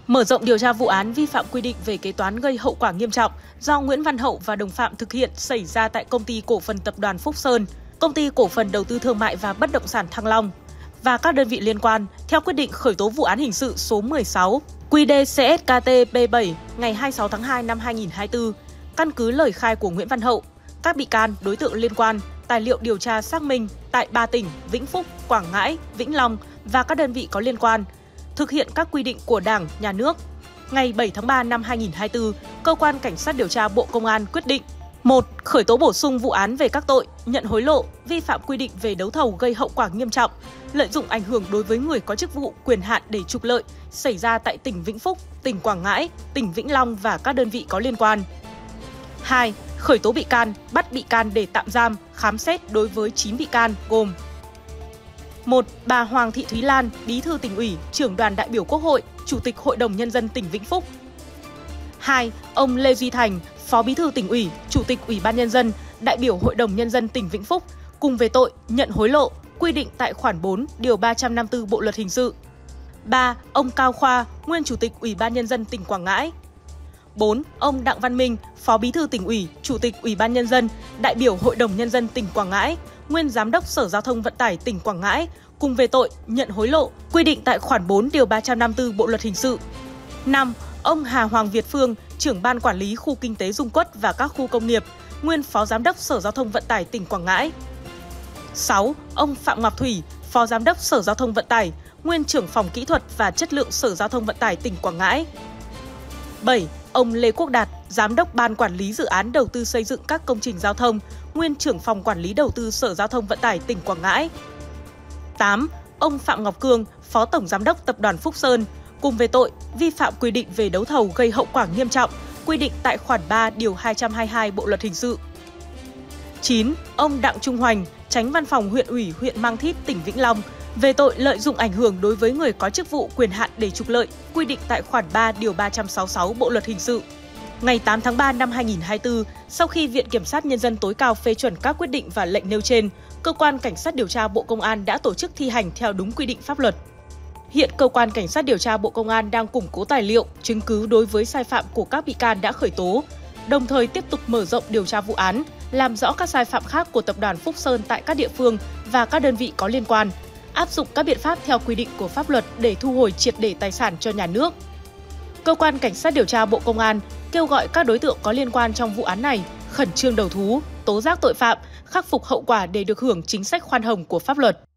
Mở rộng điều tra vụ án vi phạm quy định về kế toán gây hậu quả nghiêm trọng do Nguyễn Văn Hậu và đồng phạm thực hiện xảy ra tại Công ty Cổ phần Tập đoàn Phúc Sơn, Công ty Cổ phần Đầu tư Thương mại và Bất động sản Thăng Long và các đơn vị liên quan theo quyết định khởi tố vụ án hình sự số 16 QĐ-CSKT-P7 ngày 26 tháng 2 năm 2024, căn cứ lời khai của Nguyễn Văn Hậu, các bị can, đối tượng liên quan, tài liệu điều tra xác minh tại 3 tỉnh Vĩnh Phúc, Quảng Ngãi, Vĩnh Long và các đơn vị có liên quan, thực hiện các quy định của Đảng, Nhà nước. Ngày 7 tháng 3 năm 2024, Cơ quan Cảnh sát điều tra Bộ Công an quyết định: 1. Khởi tố bổ sung vụ án về các tội nhận hối lộ, vi phạm quy định về đấu thầu gây hậu quả nghiêm trọng, lợi dụng ảnh hưởng đối với người có chức vụ, quyền hạn để trục lợi xảy ra tại tỉnh Vĩnh Phúc, tỉnh Quảng Ngãi, tỉnh Vĩnh Long và các đơn vị có liên quan. 2. Khởi tố bị can, bắt bị can để tạm giam, khám xét đối với 9 bị can gồm: 1. Bà Hoàng Thị Thúy Lan, Bí thư Tỉnh ủy, Trưởng đoàn đại biểu Quốc hội, Chủ tịch Hội đồng Nhân dân tỉnh Vĩnh Phúc. 2. Ông Lê Duy Thành, Phó Bí thư Tỉnh ủy, Chủ tịch Ủy ban Nhân dân, đại biểu Hội đồng Nhân dân tỉnh Vĩnh Phúc, cùng về tội nhận hối lộ, quy định tại khoản 4, điều 354 Bộ Luật Hình sự. 3. Ông Cao Khoa, nguyên Chủ tịch Ủy ban Nhân dân tỉnh Quảng Ngãi. 4. Ông Đặng Văn Minh, Phó Bí thư Tỉnh ủy, Chủ tịch Ủy ban Nhân dân, đại biểu Hội đồng Nhân dân tỉnh Quảng Ngãi, nguyên Giám đốc Sở Giao thông Vận tải tỉnh Quảng Ngãi, cùng về tội nhận hối lộ, quy định tại khoản 4 điều 354 Bộ Luật Hình sự. 5. Ông Hà Hoàng Việt Phương, Trưởng ban Quản lý Khu Kinh tế Dung Quất và các khu công nghiệp, nguyên Phó Giám đốc Sở Giao thông Vận tải tỉnh Quảng Ngãi. 6. Ông Phạm Ngọc Thủy, Phó Giám đốc Sở Giao thông Vận tải, nguyên Trưởng phòng Kỹ thuật và Chất lượng Sở Giao thông Vận tải tỉnh Quảng Ngãi. 7. Ông Lê Quốc Đạt, Giám đốc Ban Quản lý Dự án Đầu tư xây dựng các công trình giao thông, nguyên Trưởng phòng Quản lý Đầu tư Sở Giao thông Vận tải tỉnh Quảng Ngãi. 8. Ông Phạm Ngọc Cương, Phó Tổng Giám đốc Tập đoàn Phúc Sơn, cùng về tội vi phạm quy định về đấu thầu gây hậu quả nghiêm trọng, quy định tại khoản 3 điều 222 Bộ Luật Hình sự. 9. Ông Đặng Trung Hoành, Chánh Văn phòng Huyện ủy huyện Mang Thít, tỉnh Vĩnh Long, về tội lợi dụng ảnh hưởng đối với người có chức vụ, quyền hạn để trục lợi, quy định tại khoản 3 điều 366 Bộ Luật Hình sự. Ngày 8 tháng 3 năm 2024, sau khi Viện Kiểm sát Nhân dân tối cao phê chuẩn các quyết định và lệnh nêu trên, Cơ quan Cảnh sát điều tra Bộ Công an đã tổ chức thi hành theo đúng quy định pháp luật. Hiện Cơ quan Cảnh sát điều tra Bộ Công an đang củng cố tài liệu, chứng cứ đối với sai phạm của các bị can đã khởi tố, đồng thời tiếp tục mở rộng điều tra vụ án, làm rõ các sai phạm khác của Tập đoàn Phúc Sơn tại các địa phương và các đơn vị có liên quan, áp dụng các biện pháp theo quy định của pháp luật để thu hồi triệt để tài sản cho nhà nước. Cơ quan Cảnh sát điều tra Bộ Công an kêu gọi các đối tượng có liên quan trong vụ án này khẩn trương đầu thú, tố giác tội phạm, khắc phục hậu quả để được hưởng chính sách khoan hồng của pháp luật.